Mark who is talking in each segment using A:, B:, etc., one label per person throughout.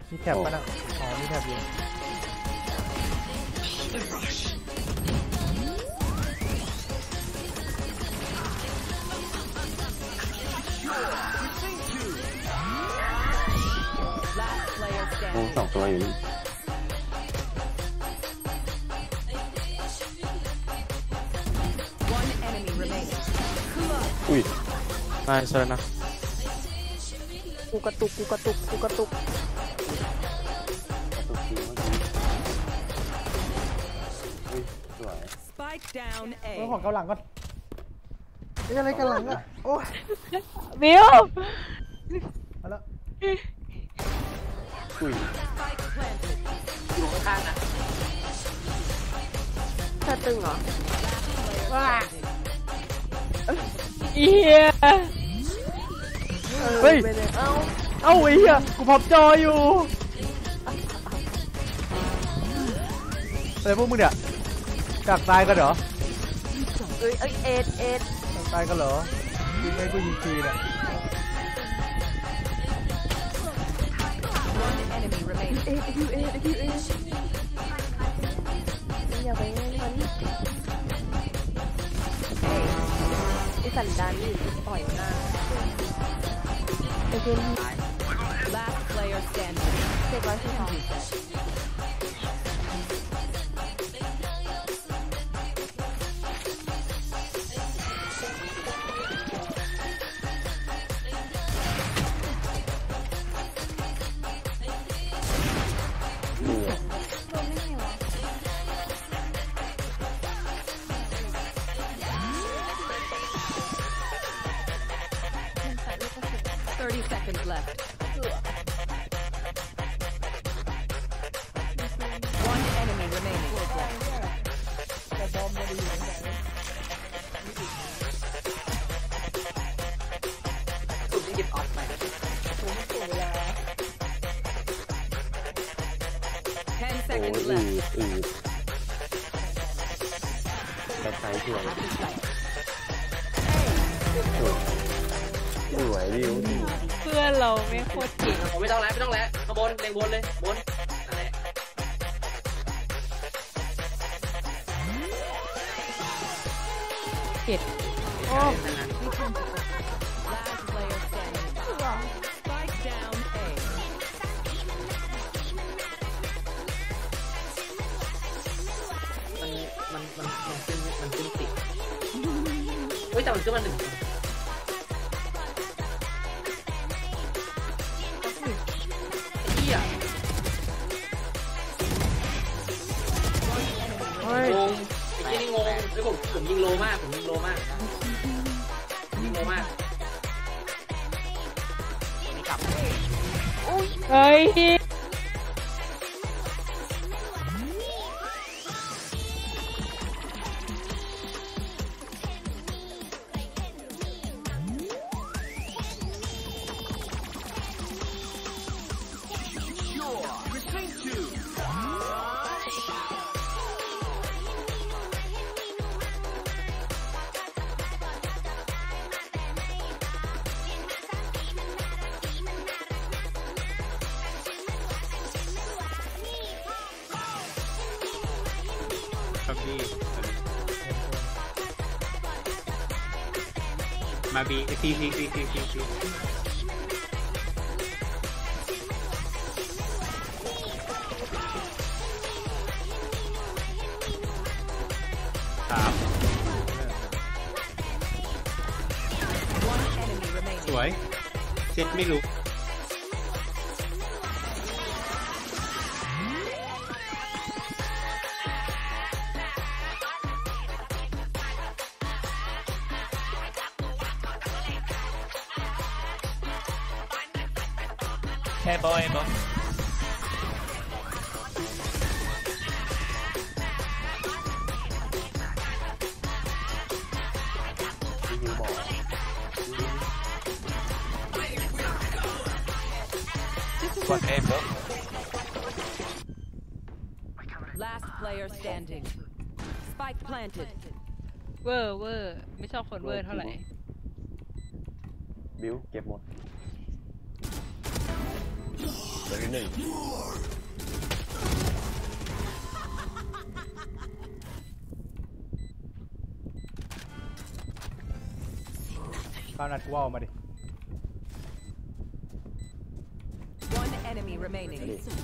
A: มีแท็บป่ะนะอ๋อมีแท็บอยู่
B: สองตัวอยู่นี่อุ้ย
A: นายเชิญนะ
C: กูกระตุกกูกระตุกกูกระตุก
B: สวย
A: เรื่องของเกาหลังก่อนนี่อะไรกันหลังอ่ะโอ้ย
C: บิว
A: มาแล้ว
B: อุ้ย
D: อยู่ข้างๆนะ
C: เธอตึงเหรอ
A: ว้า
C: เฮีย
A: เฮ้ย
C: เอ้า
A: ไอ้เหี้ยกูพับจออยู่อะไรพวกมึงเนี่ยกักตายกันเหรอ
C: เอ้ยเอ็ด
A: กักตายกันเหรอยิงไม่กูยิงทีเนี่ย
C: อย่าไปมันไอสันดานนี่ต่อยหน้าไอเจนlast player standing เจ็บร้อยสิบสอง30 seconds left. One enemy remaining.
D: สุดที่เก็บออกไป
B: 10 seconds left แต่ใช้สวยสวยดิว
C: เพื่อนเราไม่โคตรเก่ง
D: ไม่ต้องแล้วข้างบนเล็งบนเลยบนอะไร
C: เจ็ดโอ้
D: มันขึ้นติดเฮ้ยแต่มันขึ้นมา1งงไอ้ที่นี่งงไอ้ผมยิงโลมากยิงโลมากนี่กลับ
C: เฮ้ย
E: มาบีซีสวยเจ็ดไม่รู้
F: Hey boy, boy. What hey bro?
C: Last player standing. Spike planted. เวอร์ไม่ชอบคนเวอร์เท่าไหร่
B: บิวเก็บหมด
G: เลยหนึ่ง
A: ก้าวนัดกูเอามาดิ
B: One enemy remaining.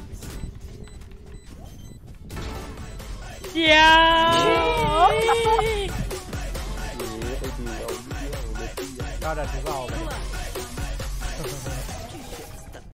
C: เจียว
A: ก้าวนัดกูก็เอาไป